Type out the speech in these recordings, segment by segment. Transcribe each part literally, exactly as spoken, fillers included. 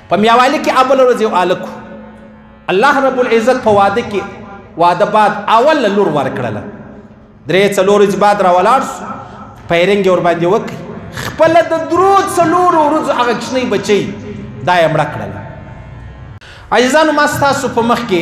په میاوالي کې ابل ورځ یو هلک الله رب العزت په واده کې واده بعد اول لور ورکړله درې څلور ورځې بعد راولاړ سو پیرنګ یې ورباندې وکړي خپله د درو څلورو ورځو هغه کوچنۍ بچۍ دا یې مړه کړله عزیزانو ما ستاسو په مخ کې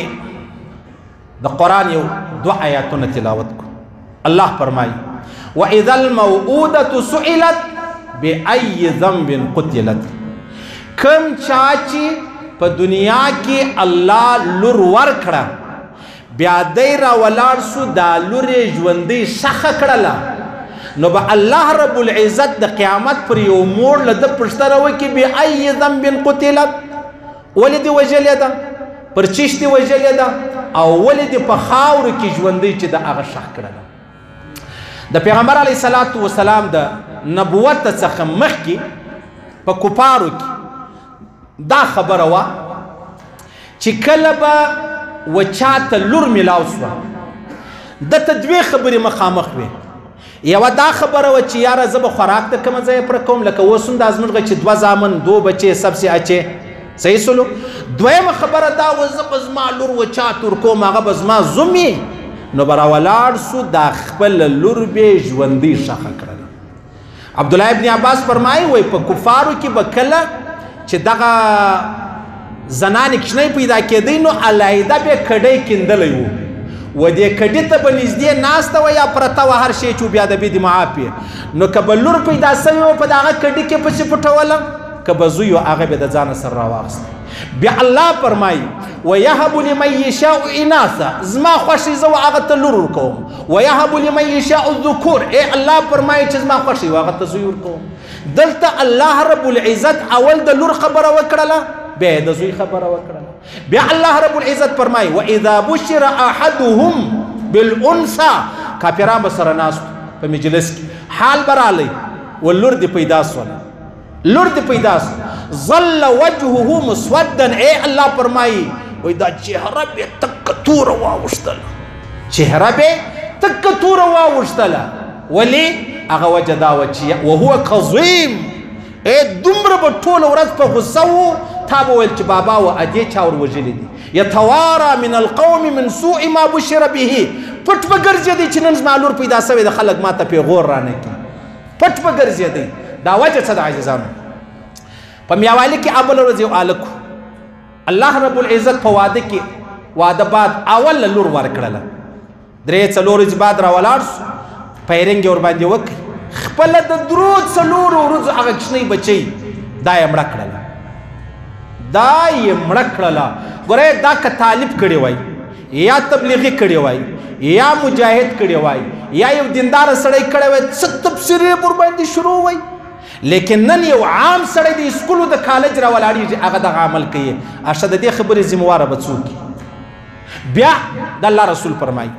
د قرآن یو دوه آیاتونه تلاوت کړو الله فرمایي وإذا الموءودة سئلت بأي ذنب قتلت کم چا چې په دنیا کې الله لور ورکړه بیا دی راولاړ سو دا لور یې ژوندۍ ښخه کړله نو به الله رب العزت د قیامت پر یو موړ له ده پوښتنه وکړي بأي ذنب قتلت ولې دې وژلې ده پر چیش دې وژلې ده او ولې دې په خاورو کې ژوندۍ چې د هغه ښخ کړله د پیغمبر علیه الصلاة والسلام د نبوت څخه مخکې په کفارو کې دا خبره وه چې کله به و چاته لور میلاو سوه دته دوې خبرې مخامخ وې یوه دا خبره وه چې یاره زه به خوراک ته کومه ځای پوره کوم لکه اوس هم دا زموږ چې دوه زامن دو بچې سبسې اچې صحیح سلو دویمه خبره دا وه زه به زما لور و چاته ورکوم هغه به زما زوم وي نو به راولاړ سو دا خپله لور به یې ژوندۍ ښخه کړله عبدالله ابن عباس فرمایي وایي په کفارو کې به کله چې دغه زنانې کوچنۍ پیدا کېدی نو علاحده به کډۍ کیندلی و و دې کډې ته به نږدې ناسته وه یا پرته وه هر شی چې بیا د بې د معافې نو که به لور پیدا سوې وه په دغه کډې کې پسې پټوله که به زوی و هغه به د ځانه سره راواخیست بیا الله فرمایي ویهب لمن یشاء اناثا زما خوښې زه و هغه ته لور ورکوم ویهب لمن یشاء الذکور ای الله فرمایي چې زما خوښې و هغه ته زوی ورکوم دلته الله رب العزت اول د لور خبره وکړله بیا د زوی خبره وکړله بیا الله رب العزت فرمایي واذا بشر احدهم بالانثى کافران به سره ناست په مجلس کې حال به رالی و لور دې پیدا سوله لور دې پیدا سو ظل وجهه مسودا ای الله فرمایي وای دا چهره به تک توره واوښتله چهره به تک توره واوښتله ولې هغه وجه دا وه چې وهو کظیم ای دومره به ټوله ورځ په غصه و تا به ویل چې بابا و ادې چا ور وژلي دي یتوارا من القوم من سوء ما بشر به پټ به ګرځېدی چې نن زما لور پیدا سوې د خلک ما ته پیغور رانه کړي پټ به ګرځېدی دا وجه څه د عزیزانو په میاوالي کې ابل ورځ یو هلک الله رب العزت په واده کې واده بعد اول لور ورکړله درې څلور ورځې بعد راولاړ سو پیرنګ یې ورباندې وکړي خپله د درو څلورو ورځو هغه کوچنۍ بچۍ دا یې مړه کړله دا یې مړه کړله ګوره دا که طالب کړی وای یا تبلیغي کړی وای یا مجاهد کړی وای یا یو دینداره سړی کړی وای څه تبصرې ورباندې شروع وای لیکن نن یو عام سړی د اسکولو د کالج راولاړېږي هغه دغه عمل کوي ارشه د دې خبرې ذمواره به څوک بیا د الله رسول فرمایي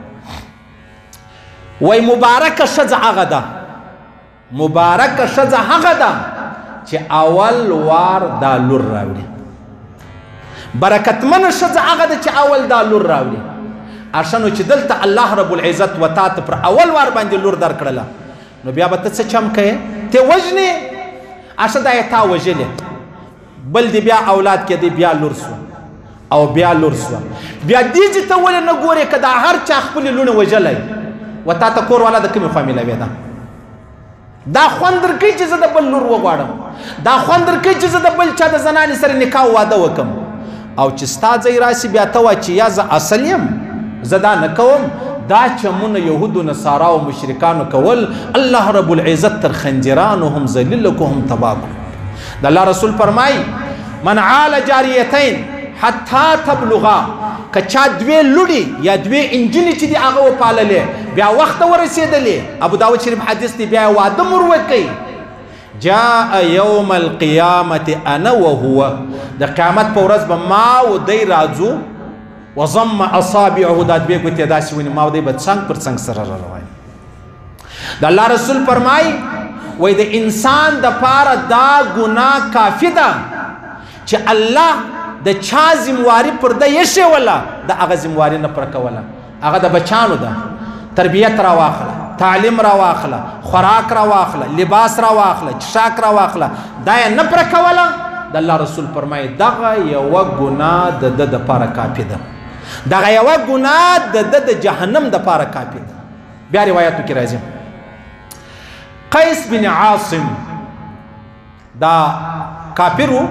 وای مبارکه ښځه هغه ده مبارکه ښځه هغه ده چې اول وار دا لور راوړي برکتمنه ښځه هغه ده چې اول دا لور راوړي ارشه نو چې دلته الله رب العزت و تا ته پر اول وار باندې لور درکړله نو بیا به ته څه چم کوې ته وژنې ارشه دا یې تا وژلې بل دې بیا اولاد کېدی بیا لور سوه او بیا لور سوه بیا دې چې ته ولې نه ګورې که دا هر چا خپلې لوڼې وژلی و تا ته کور والا د کومې خوا میلاوې ده دا خوند درکوي چې زه د بل لور وغواړم دا خوند درکوي چې زه د بل چا د زنانې سره نکاح واده وکړم او چې ستا ځای راسي بیا ته وایه چې یا زه اصل یم زه دا نه کوم دا چمونه یهودو نصارا او مشرکانو کول الله رب العزت تر خنجرانو هم ذلیل کو هم تباه کو د الله رسول فرمایي من عال جاریتین حتی تبلغا که چا دوی لوړي یا دوی انجنې چې دي هغه وپاللې بیا وخته ورسېدلې ابو داود شریف حدیث دی بیا یې واده مور وکړي جاء یوم القیامة انا وهو د قیامت په ورځ به ما و دی راځو وضم اصابعه دا دوی ګوتې داسې ونی ما و دی به څنګ پر څنګ سره را روان د الله رسول فرمایي وایي د انسان دپاره دا ګناه کافي ده چې الله د چا ذمواري پر ده ایښې د هغه ذمواري نه پوره کوله هغه د بچانو ده تربیت را واخله تعلیم را واخله خوراک را واخله لباس را واخله چشاک را واخله دا یې نه پوره کوله د الله رسول فرمایي دغه یوه ګناه د ده دپاره کافي ده دغه یوه ګناه د ده د جهنم دپاره کافي ده. بیا روایاتو کې راځي قیس بن عاصم دا کافر و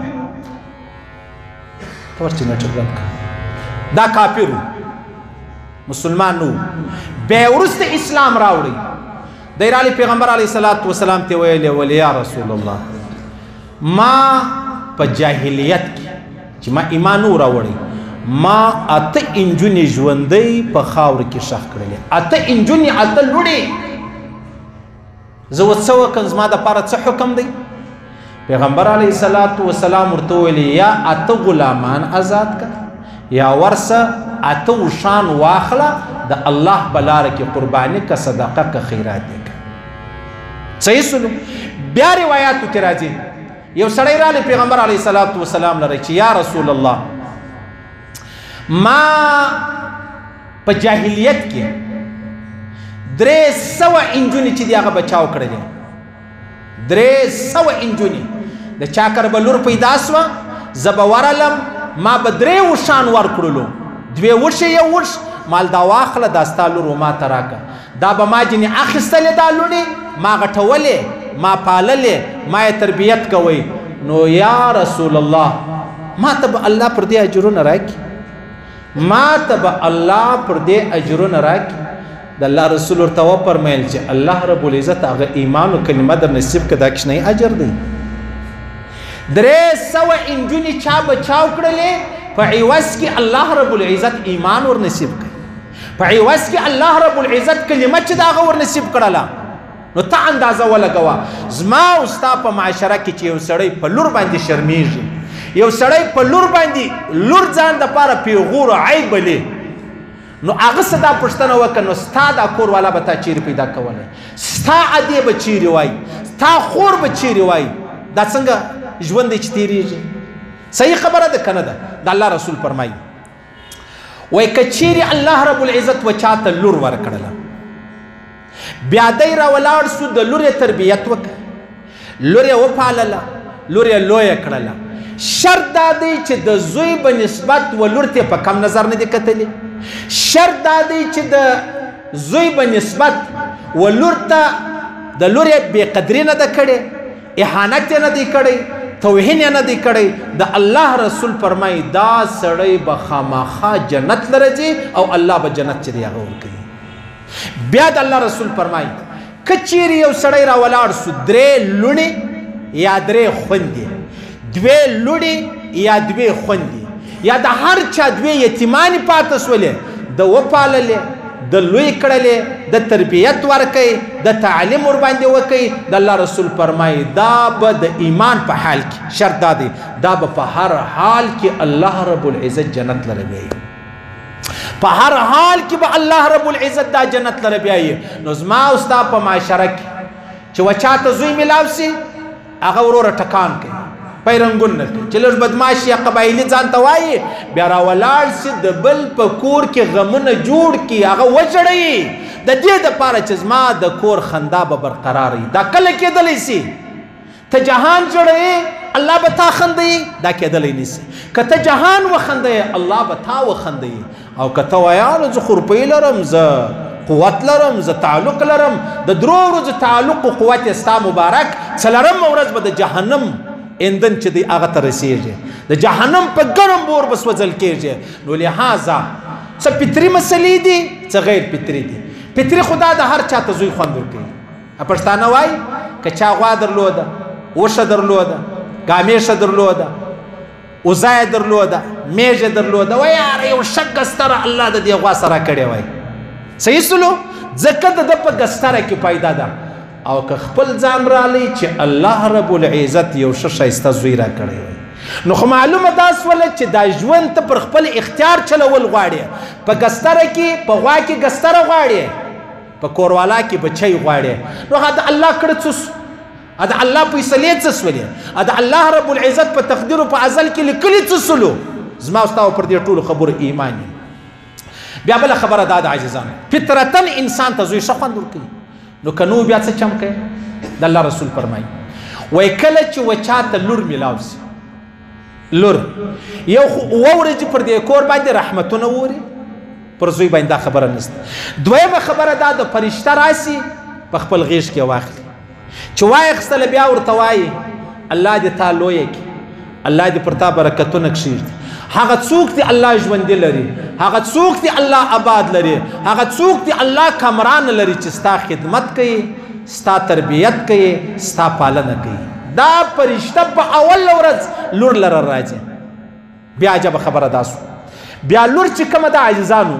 دا کافر و مسلمان نو بیا وروسته اسلام راوړی دی راغلی پیغمبر علیه الصلاة والسلام ته ویلې ولې یا رسول الله ما په جاهلیت کې چې ما ایمان و راوړی ما اته انجونې ژوندۍ په خاور کې ښخ کړلې اته انجونې اته لوڼې زه اوس څه وکړم زما دپاره څه حکم دی؟ پیغمبر علیه الصلاة والسلام ورته ویلې یا اته غلامان آزاد کړه یا ورسه اته وشان واخله د الله په لاره کې قرباني که صدقه که خیرات یې کړه. صحیح سلو. بیا روایاتو کې راځي یو سړی راغلی پیغمبر علیه الصلاة والسلام لره چې یا رسول الله ما په جاهلیت کې درې سوه انجونې چې دي هغه بچاو کړلې درې سوه انجونې د چا کره به لور پیدا سوه زه به ورلم ما به درې وشان ورکړلو دوې وښې یو وښ مال دا واخله دا ستا لور و ما ته راکړه دا به ما جنې اخیستلې دا لوڼې ما غټولې ما پاللې ما یې تربیت کوئ نو یا رسول الله ما ته به الله پر دې اجرونه راکړي ما ته به الله پر دې اجرونه راکړي. د الله رسول ورته وفرمیل چې الله رب العزت هغه ایمان او کلمه در نصیب کړه دا کوچنی اجر دی. درې سوه انجونې چا بچاو کړلې په عوض کې الله رب العزت ایمان ور نصیب کړي په عوض کې الله رب العزت کلمه چې د هغه ور نصیب کړله. نو ته اندازه ولګوه زما او ستا په معاشره کې چې یو سړی په لور باندې شرمیږي یو سړی په لور باندې لور ځان دپاره پیغور عیب بلې نو هغه څه دا پوښتنه وکړه نو ستا دا کور والا به تا چیرې پیدا کولی ستا ادې به چیرې وایي ستا خور به چیرې وایي دا څنګه ژوند دی چې تېرېږي. صحیح خبره ده که نه ده؟ د الله رسول فرمایي وایي که چیرې الله رب العزت و چاته لور ورکړله بیا دی راولاړ سو د لورې تربیت وکړه لور یې وپالله لور یې لویه کړله شرط دا دی چې د زوی به نسبت و لور ته په کم نظر نه دی کتلی شرط دا دی چې د زوی به نسبت و لور ته د لور یې بې قدري نه ده کړې اهانت یې نه دی کړی توهین یې نه دی کړی د الله رسول فرمایي دا سړی به خامخا جنت لره ځي او الله به جنت چې دی هغه ورکوي. بیا د الله رسول فرمایي که چیرې یو سړی راولاړ سو درې لوڼې یا درې خویندې دوې لوڼې یا دوې خویندې یا د هر چا دوې یتیمانې پاته سولې د وپاللې د لوی کړلې د تربیت ورکړئ د تعلیم ورباندې وکړئ د الله رسول فرمایي دا به د ایمان په حال کې شرط دا دی دا به په هر حال کې الله رب العزت جنت لره بیایي په هر حال کې به الله رب العزت دا جنت لره بیایي. نو زما او ستا په معاشره کې چې و چاته زوی میلاو سي هغه وروره ټکان کوي پیرنګون نه کوي چې لږ بدماشي یا قبایلي ځان ته وایي بیا راولاړ سي د بل په کور کې غمونه جوړ کړي هغه وژړوي د دې دپاره چې زما د کور خندا به برقرار وي. دا کله کېدلی سي ته جهان جوړوي الله به تا خندوي دا کېدلی نسي که ته جهان وخندوي الله به تا وخندوي او که ته وایه نو زه خو روپۍ لرم زه قوت لرم زه تعلق لرم د درو ورځو تعلق و قوت یې ستا مبارک څلرمه ورځ به د جهنم ایندن چې دی هغه ته رسېږي د جهنم په ګرم بور به سوځل کېږي. نو لحاظه څه فطري مسلې دي څه غیر فطري دي. فطري خدا د هر چا ته زوی خوند ورکوي پښتانه وایي که چا غوا درلوده وښه درلوده ګامیشه درلوده وزه یې درلوده میږه درلوده وایي یاره یو ښه ګستره الله د دې غوا سره کړې وای. صحیح سلو ځکه د ده په ګستره کې پیدا ده او که خپل ځان رالی چې الله رب العزت یو ښه ښایسته زوی را کړی وای نو خو معلومه دا سوله چې دا ژوند ته پر خپل اختیار چلول غواړې په ګستره کې په غوا کې ګستره غواړې په کوروالا کې بچی غواړې نو د الله کړه څه د الله فیصلې څه سولې د الله رب العزت په تقدیر په ازل کې لیکلي څه سلو زما او ستا پر دې ټولو خبرو ایمان. بیا بله خبره دا د عزیزانو فطرتا انسان ته زوی ښه خوند ورکوي نو که نو بیا څه چم کوي د الله رسول فرمایي وایي کله چې و چاته لور میلاو سي لور یو خو اوه ورځې پر دې کور باندې رحمتونه ووري پر زوی باندې دا خبره نشته دویمه خبره دا د فرشته راسي په خپل غیږ کې واخلي چې واخیستله بیا ورته وایي الله دې تا لویه کړي الله دې پر تا برکتونه کښېږدي هغه څوک دې الله ژوندي لري هغه څوک دې الله آباد لري هغه څوک دې الله کامران لري چې ستا خدمت کوي ستا تربیت کوي ستا پالنه کوي دا فرشته په اول ورځ لور لره راځي بیا عجبه خبره دا سو بیا لور چې کومه د عزیزانو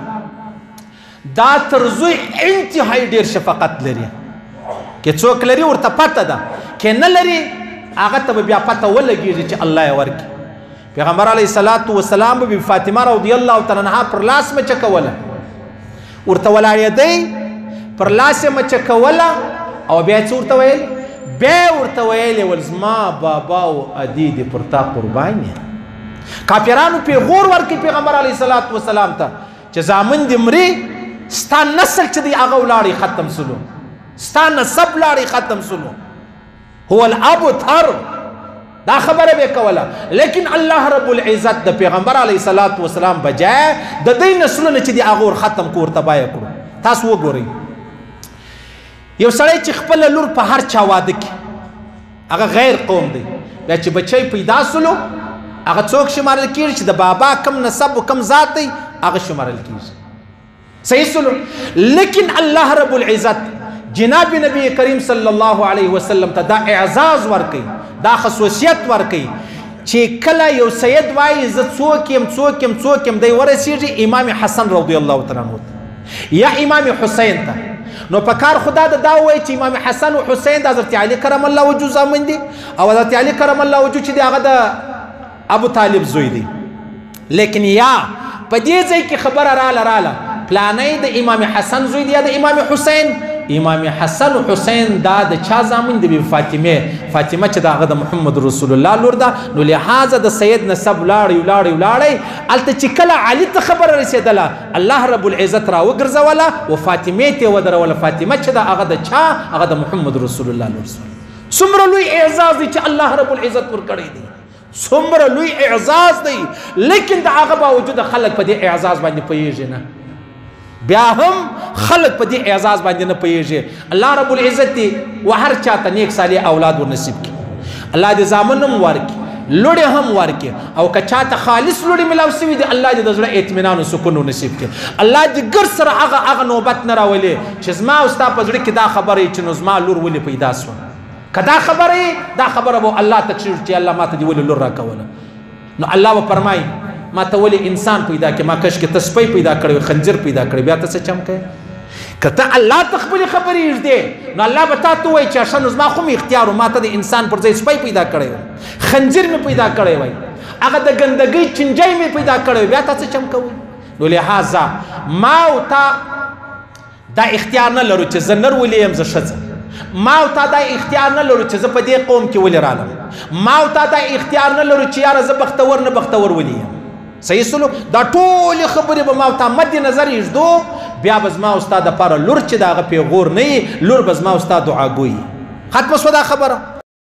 دا تر زوی انتهایی ډېر شفقت لري که څوک لري ورته پته ده که نه لري هغه ته به بیا پته ولګېږي چې الله یې ورکړي پیغمبر علیه الصلاة والسلام به فاطمه رضی الله تعالی عنها پر لاس مچه کوله ورته ولاړېدی پر لاس یې مچه کوله او بیا څه ورته ویل بیا ورته ویلې ول زما بابا او ادي دې پر تا قربان یې کافرانو پیغور ورکړي پیغمبر علیه الصلاة والسلام ته چې زامن دې مري ستا نسل چې دی هغه ولاړې ختم سلو ستا نسب ولاړې ختم سلو هو الابتر دا خبره به کوله لیکن الله رب العزت د پیغمبر علیه الصلاة والسلام بجای د دې نسلونه چې دی هغه ختم کور تباه کړو تاسو وګورئ یو سړی چې خپل لور په هر چا واده کې هغه غیر قوم دی بیا چې بچی پیدا سلو هغه څوک شمارل کېږي چې د بابا کم نسب و کم ذات دی هغه شمارل کېږي صحیح سلو لیکن الله رب العزت جناب نبی کریم صلی الله علیه وسلم ته دا اعزاز ورکوي دا خصوصیت ورکوي چې کله یو سید وایي زه څوک یم څوک یم څوک یم دی ورسېږي امام حسن رضی الله تعالی عنه یا امام حسین ته نو په کار خدا د دا وایي چې امام حسن او حسین د حضرت علی کرم الله وجهه زامن دي او حضرت علی کرم الله وجهه چې دی هغه د ابو طالب زوی دی لیکن یا په دې ځای کې خبره راله راله پلانې د امام حسن زوی دی یا د امام حسین امام حسن و حسین دا د چا زامن دی فاطمه فاطمه چې دا هغه د محمد رسول الله لور ده نو لهذا د سید نسب لاړی لاړی لاړی الته چې کله علي ته خبره رسېدله الله رب العزت را وګرځوله و فاطمه ته ودروله فاطمه چې دا هغه د چا هغه د محمد رسول الله لور څومره لوی اعزاز دی چې الله رب العزت ورکړی دی څومره لوی اعزاز دی لیکن د هغه باوجود خلک په دې اعزاز باندې پوهېږي نه بیا هم خلق په دې اعزاز باندې نه پوهېږي الله رب العزت دې و هر چاته نیک صالح اولاد ور نصیب کړي الله دې زامن هم ورکړي لوړې هم ورکړي او که چاته خالص لوړې ملاو سوي دي الله دې د زړه اطمینان او سکون نصیب کړي الله دې ګر سره هغه هغه نوبت نه راولي چې زما او ستا په زړه کې دا خبره چې نو زما لور ولې پیدا سوه که دا خبره دا خبره به الله تکشف چې الله ماته دې ولې لور راکوله نو الله به فرمایي ما ته ولې انسان پیدا کړي ما کش کې ته سپی پیدا کړی خنجر پیدا کړی بیا ته څه چم کوې که ته الله ته خپلې خبرې ږدې نو الله به تا ته وایي چې ښه نو زما خو مې اختیار و ما ته د انسان پر ځای سپی پیدا کړی وای خنجر مې پیدا کړی وای هغه د ګندګۍ چنجۍ مې پیدا کړی وای بیا تا څه چم کوئ نو لهذا ما او تا دا اختیار نه لرو چې زه نر ولې یم زه ښځه ما او تا دا اختیار نه لرو چې زه په دې قوم کې ولې رالم ما او تا دا اختیار نه لرو چې یاره زه بختور نه بختور ولې یم صحیح سلو دا ټولې خبرې به ما او تا مد نظر ایږدو بیا به زما او ستا دپاره لور چې د هغه پیغور نه وي لور به زما او ستا دعاګوي ختمه سوه دا خبره